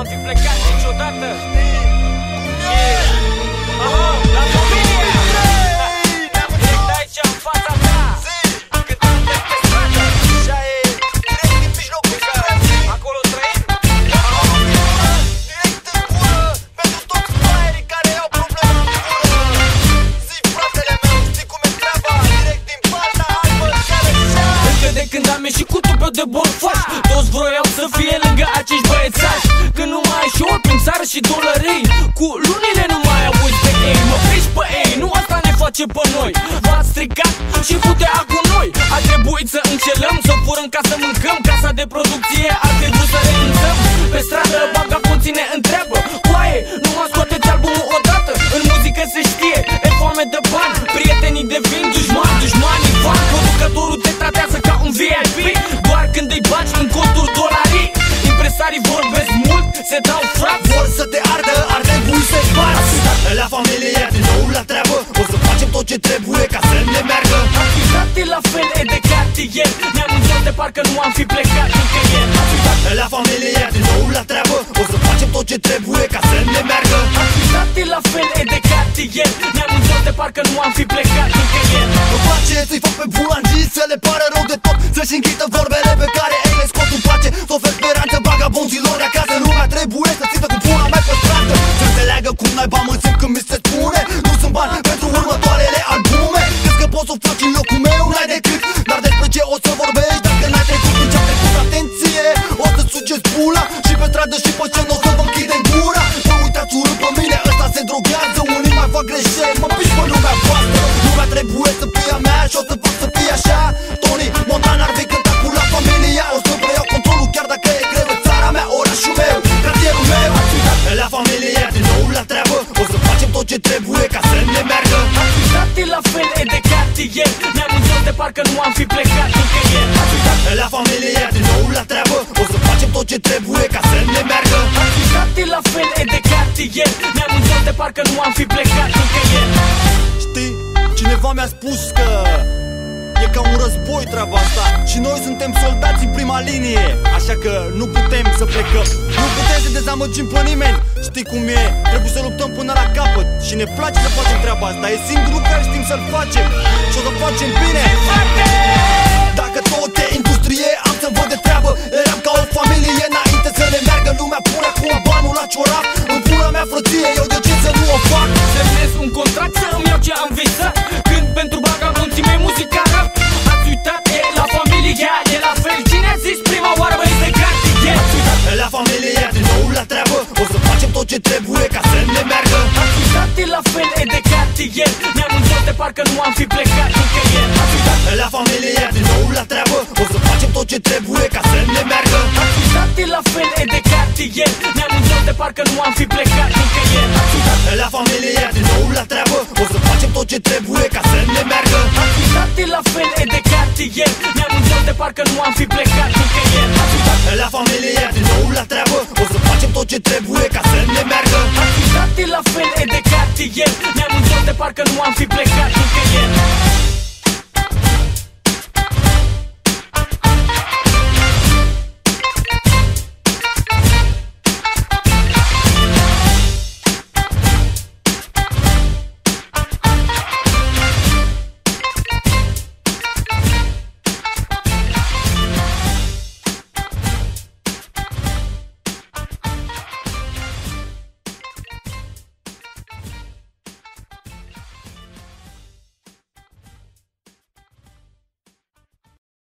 am fi plecat niciodată. Aha, la familie direct aici în fața mea. Cât am plec pe stradă, așa e, direct din mijlocul țară. Acolo trăim. Direct în gură, pentru toți fraierii care au probleme în gură. Zi, fratele meu, știi cum e treaba? Direct din partea albă, care cea. Încă de când am ieșit cu tupeu de borfaș, toți vroiau să fie lângă acești băiețași. Când nu mai ai și ori prin țară și dolării, cu lunile nu mai auzi de ei. Mă frici pe ei, nu asta ne face pe noi. V-ați stricat și putea cu noi. A trebuit să încelăm, să furăm ca să mâncăm. Casa de producție a trebuit să renunțăm. Pe stradă vagabonții ne întreabă: coaie, nu mă scoateți albumul odată? În muzică se știe, e foame de bani. Prietenii devin dușmani, dușmanii fan. Producătorul te tratează ca un VIP doar când îi bagi în conturi dolarii. Impresarii vorbesc mult, se dau frap. Vor să te ardă, ar trebui să-i sparți. La familie, din nou la treabă. O să facem tot ce trebuie ca să ne meargă. Activitate la fel e de cartier. Ne-am întors de parcă nu am fi plecat încă ieri. La familie, din nou la treabă. O să facem tot ce trebuie ca să ne meargă. Activitate la fel e de cartier. Ne-am întors de parcă nu am fi plecat încă ieri. Îmi place să-i fac pe bulangii să le pară rău de tot, să-și închită vorbele pe care ei le scot. Îmi place să ofer speranță vagabonților de acasă. Lumea trebuie să țină cu pula mea pe stradă, să înțeleagă cum naiba mă simt când mi se spune: nu sunt bani pentru următoarele albume. Crezi că poți să o faci în locul meu? N-ai decât, dar despre ce o să vorbești dacă n-ai trecut în ce-am trecut? Atenție, o să sugeți pula și pe stradă și pe scenă o să vă închide gura. Vă uitați urât pe mine, ăsta se drogează. Unii mai fac greșeli, mă piși pe lumea voastră. Lumea trebuie să fie a mea și o să fac să fie așa. Tony Montana ar fi cântat cu La Familia. O să preiau controlul chiar dacă e greu. Țara mea, orașul meu, cartierul meu. La familie, din nou la treabă. O să facem tot ce trebuie ca să ne meargă. Activitate la fel e de cartier. Ne-am întors de parcă nu am fi plecat încă ieri. La familie, din nou la treabă. O să facem tot ce trebuie ca să ne meargă. Activitate la fel e de cartier. Ne-am întors de parcă nu am fi plecat încă ieri. Știi, cineva mi-a spus că e ca un război treaba asta și noi suntem soldați în prima linie. Așa că nu putem să plecăm, nu putem să dezamăgim pe nimeni. Știi cum e, trebuie să luptăm până la capăt și ne place să facem treaba asta. E singurul lucru care știm să-l facem și o să facem bine. Dacă tot e industrie, am să văd de treabă. Eram ca o familie înainte să ne meargă. Lumea pune acum banul la ciorap. În pula mea frăție, eu de ce să nu o fac? Semnez un contract să îmi iau ce am visat. Când pentru vagabonții mei muzica rap. Ați uitat, e La Familia, e la fel. Cine a zis prima oară, bă, este cartier? La familie, din nou la treabă. O să facem tot ce trebuie ca să ne meargă. Activitate la fel e de cartier. Ne-am întors de parcă nu am fi plecat încă ieri. La familie, din nou la treabă. O să facem tot ce trebuie ca să ne meargă. Activitate la fel e de cartier. Ne-am întors de parcă nu am fi plecat încă ieri. La familie, din nou la treabă. O să facem tot ce trebuie ca să ne meargă. Activitate la fel e de cartier. Ne-am întors de parcă nu am fi plecat încă ieri. La familie, din nou la treabă. O să facem tot ce trebuie ca să ne meargă. Activitate la fel e de cartier. Ne-am întors de parcă nu am fi plecat încă ieri.